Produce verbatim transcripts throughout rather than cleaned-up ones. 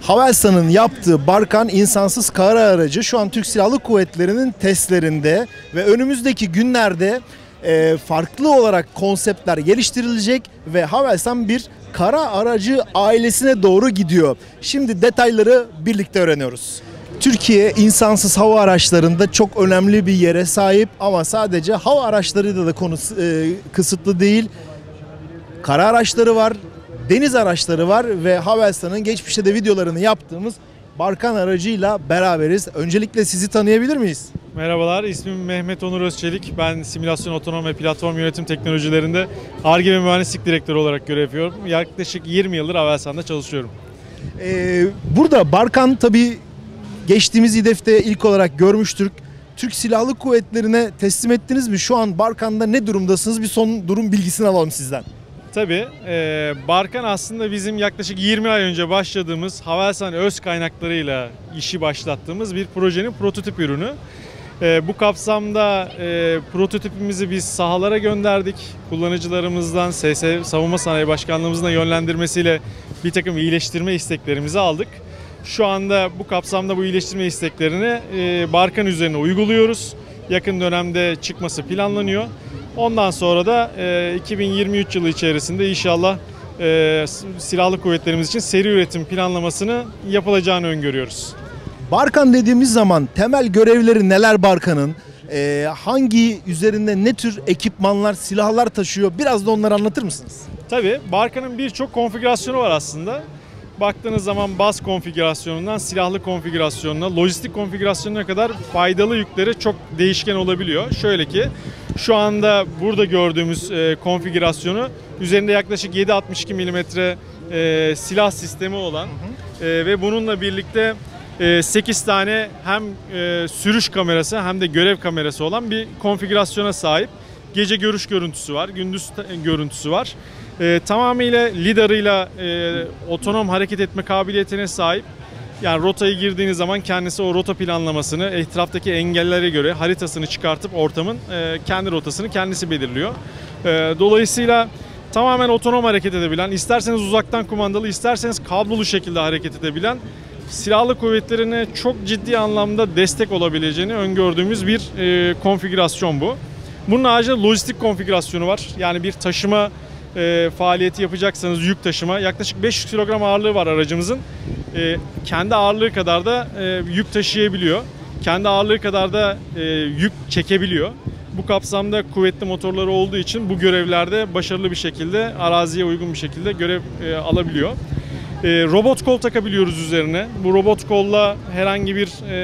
Havelsan'ın yaptığı Barkan insansız kara aracı şu an Türk Silahlı Kuvvetleri'nin testlerinde ve önümüzdeki günlerde e, farklı olarak konseptler geliştirilecek ve Havelsan bir kara aracı ailesine doğru gidiyor. Şimdi detayları birlikte öğreniyoruz. Türkiye insansız hava araçlarında çok önemli bir yere sahip ama sadece hava araçlarıyla da konu e, kısıtlı değil. Kara araçları var, deniz araçları var ve Havelsan'ın geçmişte de videolarını yaptığımız Barkan aracıyla beraberiz. Öncelikle sizi tanıyabilir miyiz? Merhabalar, ismim Mehmet Onur Özçelik. Ben simülasyon, otonom ve platform yönetim teknolojilerinde Ar-Ge ve mühendislik direktörü olarak görev yapıyorum. Yaklaşık yirmi yıldır Havelsan'da çalışıyorum. Ee, burada Barkan tabii geçtiğimiz İDEF'te ilk olarak görmüştük. Türk Silahlı Kuvvetleri'ne teslim ettiniz mi? Şu an Barkan'da ne durumdasınız? Bir son durum bilgisini alalım sizden. Tabii, e, Barkan aslında bizim yaklaşık yirmi ay önce başladığımız Havelsan öz kaynaklarıyla işi başlattığımız bir projenin prototip ürünü. E, bu kapsamda e, prototipimizi biz sahalara gönderdik. Kullanıcılarımızdan, S S Savunma Sanayi Başkanlığımızın yönlendirmesiyle bir takım iyileştirme isteklerimizi aldık. Şu anda bu kapsamda bu iyileştirme isteklerini e, Barkan üzerine uyguluyoruz. Yakın dönemde çıkması planlanıyor. Ondan sonra da e, iki bin yirmi üç yılı içerisinde inşallah e, silahlı kuvvetlerimiz için seri üretim planlamasını yapılacağını öngörüyoruz. Barkan dediğimiz zaman temel görevleri neler Barkan'ın? Ee, hangi üzerinde ne tür ekipmanlar, silahlar taşıyor? Biraz da onları anlatır mısınız? Tabii, Barkan'ın birçok konfigürasyonu var aslında. Baktığınız zaman baz konfigürasyonundan silahlı konfigürasyonuna, lojistik konfigürasyonuna kadar faydalı yükleri çok değişken olabiliyor. Şöyle ki şu anda burada gördüğümüz e, konfigürasyonu üzerinde yaklaşık yedi altmış iki milimetre e, silah sistemi olan e, ve bununla birlikte e, sekiz tane hem e, sürüş kamerası hem de görev kamerası olan bir konfigürasyona sahip. Gece görüş görüntüsü var, gündüz görüntüsü var. E, tamamıyla lidarıyla e, otonom hareket etme kabiliyetine sahip. Yani rotayı girdiğiniz zaman kendisi o rota planlamasını etraftaki engellere göre haritasını çıkartıp ortamın e, kendi rotasını kendisi belirliyor. E, dolayısıyla tamamen otonom hareket edebilen, isterseniz uzaktan kumandalı, isterseniz kablolu şekilde hareket edebilen, silahlı kuvvetlerine çok ciddi anlamda destek olabileceğini öngördüğümüz bir e, konfigürasyon bu. Bunun haricinde lojistik konfigürasyonu var. Yani bir taşıma e, faaliyeti yapacaksanız yük taşıma, yaklaşık beş yüz kilogram ağırlığı var aracımızın. E, kendi ağırlığı kadar da e, yük taşıyabiliyor. Kendi ağırlığı kadar da e, yük çekebiliyor. Bu kapsamda kuvvetli motorları olduğu için bu görevlerde başarılı bir şekilde, araziye uygun bir şekilde görev e, alabiliyor. E, robot kol takabiliyoruz üzerine. Bu robot kolla herhangi bir e,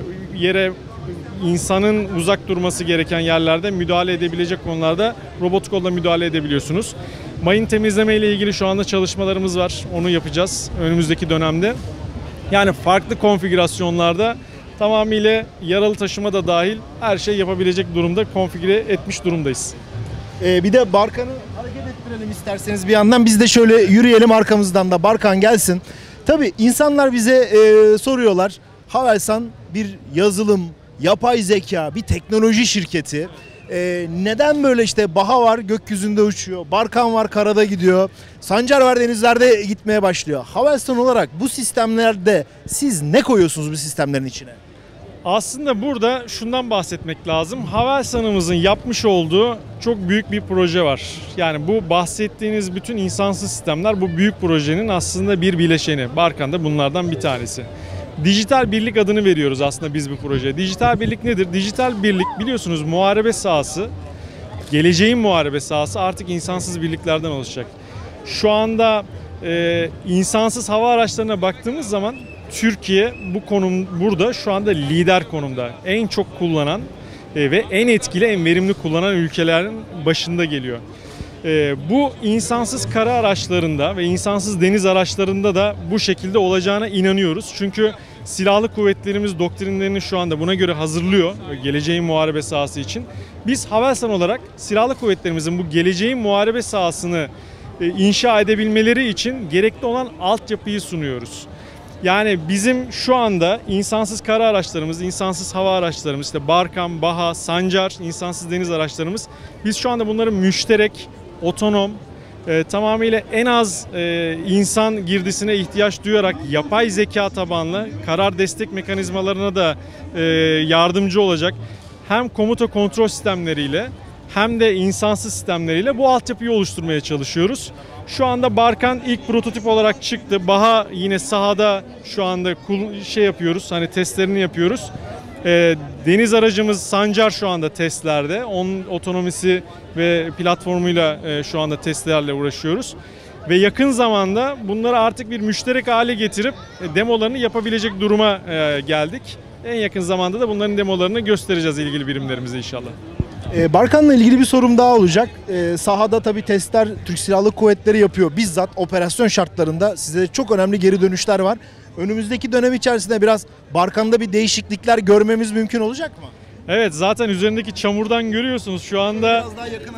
yere, insanın uzak durması gereken yerlerde müdahale edebilecek konularda robot kolla müdahale edebiliyorsunuz. Mayın temizleme ile ilgili şu anda çalışmalarımız var. Onu yapacağız önümüzdeki dönemde. Yani farklı konfigürasyonlarda tamamıyla yaralı taşıma da dahil her şey yapabilecek durumda konfigüre etmiş durumdayız. Ee, bir de Barkan'ı hareket ettirelim isterseniz bir yandan. Biz de şöyle yürüyelim arkamızdan da Barkan gelsin. Tabii insanlar bize e, soruyorlar. Havelsan bir yazılım, yapay zeka, bir teknoloji şirketi. Ee, neden böyle işte Baha var gökyüzünde uçuyor, Barkan var karada gidiyor, Sancar var denizlerde gitmeye başlıyor. Havelsan olarak bu sistemlerde siz ne koyuyorsunuz bu sistemlerin içine? Aslında burada şundan bahsetmek lazım. Havelsan'ımızın yapmış olduğu çok büyük bir proje var. Yani bu bahsettiğiniz bütün insansız sistemler bu büyük projenin aslında bir bileşeni. Barkan da bunlardan bir tanesi. Dijital birlik adını veriyoruz aslında biz bu projeye. Dijital birlik nedir? Dijital birlik biliyorsunuz muharebe sahası, geleceğin muharebe sahası artık insansız birliklerden oluşacak. Şu anda e, insansız hava araçlarına baktığımız zaman Türkiye bu konum burada şu anda lider konumda. En çok kullanan e, ve en etkili, en verimli kullanan ülkelerin başında geliyor. E, bu insansız kara araçlarında ve insansız deniz araçlarında da bu şekilde olacağına inanıyoruz. Çünkü silahlı kuvvetlerimiz doktrinlerini şu anda buna göre hazırlıyor geleceğin muharebe sahası için. Biz Havelsan olarak silahlı kuvvetlerimizin bu geleceğin muharebe sahasını e, inşa edebilmeleri için gerekli olan altyapıyı sunuyoruz. Yani bizim şu anda insansız kara araçlarımız, insansız hava araçlarımız, işte Barkan, Baha, Sancar, insansız deniz araçlarımız, biz şu anda bunları müşterek, otonom e, tamamıyla en az e, insan girdisine ihtiyaç duyarak yapay zeka tabanlı karar destek mekanizmalarına da e, yardımcı olacak. Hem komuta kontrol sistemleriyle hem de insansız sistemleriyle bu altyapıyı oluşturmaya çalışıyoruz. Şu anda Barkan ilk prototip olarak çıktı. Baha yine sahada şu anda şey yapıyoruz, hani testlerini yapıyoruz. E, deniz aracımız Sancar şu anda testlerde. Onun otonomisi ve platformuyla e, şu anda testlerle uğraşıyoruz. Ve yakın zamanda bunları artık bir müşterek hale getirip e, demolarını yapabilecek duruma e, geldik. En yakın zamanda da bunların demolarını göstereceğiz ilgili birimlerimize inşallah. Ee, Barkan'la ilgili bir sorum daha olacak. Ee, sahada tabii testler Türk Silahlı Kuvvetleri yapıyor. Bizzat operasyon şartlarında size çok önemli geri dönüşler var. Önümüzdeki dönem içerisinde biraz Barkan'da bir değişiklikler görmemiz mümkün olacak mı? Evet, zaten üzerindeki çamurdan görüyorsunuz şu anda Biraz daha yakın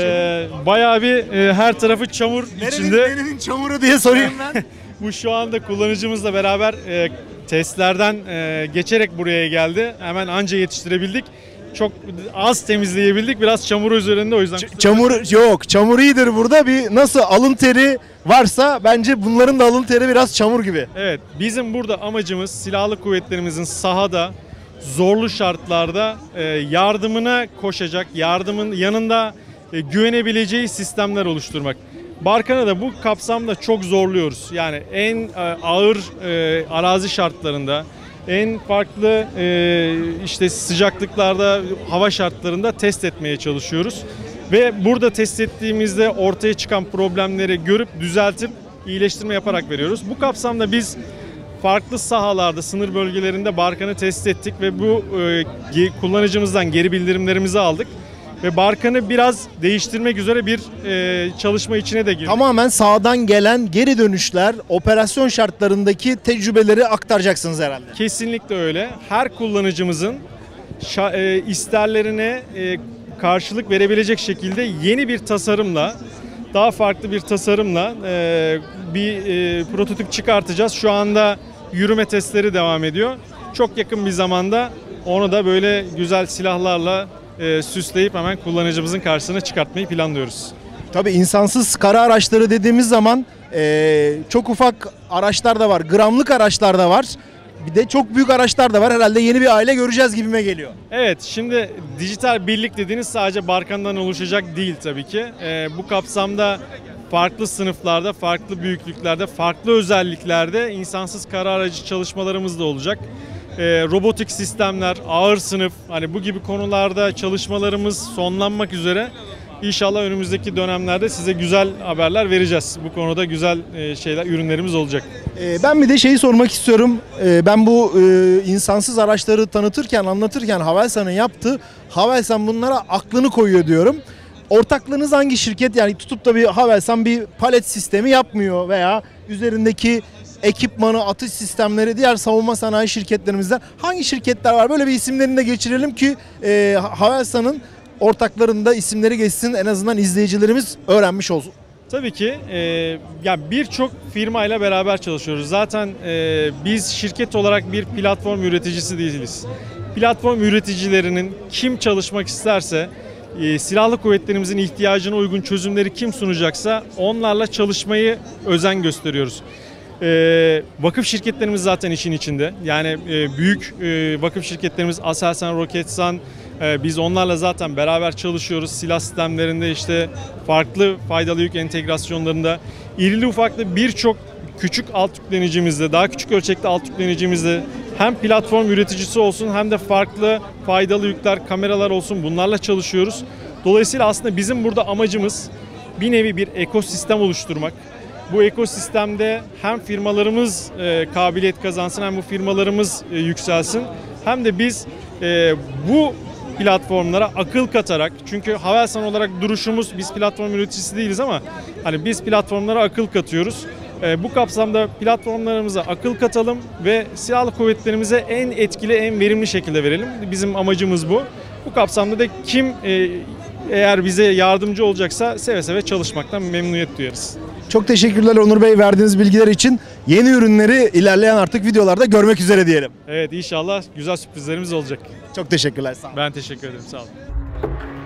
e, bayağı bir e, her tarafı çamur içinde. Nerenin çamuru diye sorayım ben. Bu şu anda kullanıcımızla beraber e, testlerden e, geçerek buraya geldi. Hemen anca yetiştirebildik. Çok az temizleyebildik. Biraz çamur üzerinde, o yüzden. Ç- çamur yok. Çamur iyidir burada. Bir nasıl alın teri varsa bence bunların da alın teri biraz çamur gibi. Evet, bizim burada amacımız silahlı kuvvetlerimizin sahada zorlu şartlarda e, yardımına koşacak, yardımın yanında e, güvenebileceği sistemler oluşturmak. Barkan'ı da bu kapsamda çok zorluyoruz. Yani en e, ağır e, arazi şartlarında, en farklı e, işte sıcaklıklarda, hava şartlarında test etmeye çalışıyoruz. Ve burada test ettiğimizde ortaya çıkan problemleri görüp düzeltip iyileştirme yaparak veriyoruz. Bu kapsamda biz farklı sahalarda, sınır bölgelerinde Barkan'ı test ettik ve bu e, kullanıcımızdan geri bildirimlerimizi aldık. Ve Barkan'ı biraz değiştirmek üzere bir e, çalışma içine de girdik. Tamamen sahadan gelen geri dönüşler, operasyon şartlarındaki tecrübeleri aktaracaksınız herhalde. Kesinlikle öyle. Her kullanıcımızın e, isterlerine e, karşılık verebilecek şekilde yeni bir tasarımla, daha farklı bir tasarımla e, bir e, prototip çıkartacağız. Şu anda yürüme testleri devam ediyor. Çok yakın bir zamanda onu da böyle güzel silahlarla e, süsleyip hemen kullanıcımızın karşısına çıkartmayı planlıyoruz. Tabii insansız kara araçları dediğimiz zaman e, çok ufak araçlar da var, gramlık araçlar da var. Bir de çok büyük araçlar da var. Herhalde yeni bir aile göreceğiz gibime geliyor. Evet, şimdi dijital birlik dediğiniz sadece Barkan'dan oluşacak değil tabii ki. E, bu kapsamda farklı sınıflarda, farklı büyüklüklerde, farklı özelliklerde insansız kara aracı çalışmalarımız da olacak. E, robotik sistemler, ağır sınıf, hani bu gibi konularda çalışmalarımız sonlanmak üzere. İnşallah önümüzdeki dönemlerde size güzel haberler vereceğiz. Bu konuda güzel şeyler, ürünlerimiz olacak. Ben bir de şeyi sormak istiyorum. Ben bu insansız araçları tanıtırken, anlatırken Havelsan'ın yaptığı, Havelsan bunlara aklını koyuyor diyorum. Ortaklığınız hangi şirket? Yani tutup da bir Havelsan bir palet sistemi yapmıyor veya üzerindeki ekipmanı, atış sistemleri diğer savunma sanayi şirketlerimizden hangi şirketler var? Böyle bir isimlerini de geçirelim ki Havelsan'ın ortaklarında isimleri geçsin, en azından izleyicilerimiz öğrenmiş olsun. Tabii ki e, ya birçok firmayla beraber çalışıyoruz. Zaten e, biz şirket olarak bir platform üreticisi değiliz. Platform üreticilerinin kim çalışmak isterse, e, silahlı kuvvetlerimizin ihtiyacına uygun çözümleri kim sunacaksa onlarla çalışmayı özen gösteriyoruz. E, vakıf şirketlerimiz zaten işin içinde. Yani e, büyük e, vakıf şirketlerimiz Aselsan, Roketsan, e, biz onlarla zaten beraber çalışıyoruz. Silah sistemlerinde işte farklı faydalı yük entegrasyonlarında, irili ufaklı birçok küçük alt yüklenicimizde, daha küçük ölçekli alt yüklenicimizde hem platform üreticisi olsun hem de farklı faydalı yükler, kameralar olsun, bunlarla çalışıyoruz. Dolayısıyla aslında bizim burada amacımız bir nevi bir ekosistem oluşturmak. Bu ekosistemde hem firmalarımız e, kabiliyet kazansın, hem bu firmalarımız e, yükselsin, hem de biz e, bu platformlara akıl katarak, çünkü Havelsan olarak duruşumuz, biz platform üreticisi değiliz ama hani biz platformlara akıl katıyoruz. E, bu kapsamda platformlarımıza akıl katalım ve silahlı kuvvetlerimize en etkili, en verimli şekilde verelim. Bizim amacımız bu. Bu kapsamda da kim e, eğer bize yardımcı olacaksa seve seve çalışmaktan memnuniyet duyarız. Çok teşekkürler Onur Bey verdiğiniz bilgiler için. Yeni ürünleri ilerleyen artık videolarda görmek üzere diyelim. Evet, inşallah güzel sürprizlerimiz olacak. Çok teşekkürler. Sağ olun. Ben teşekkür ederim. Sağ olun.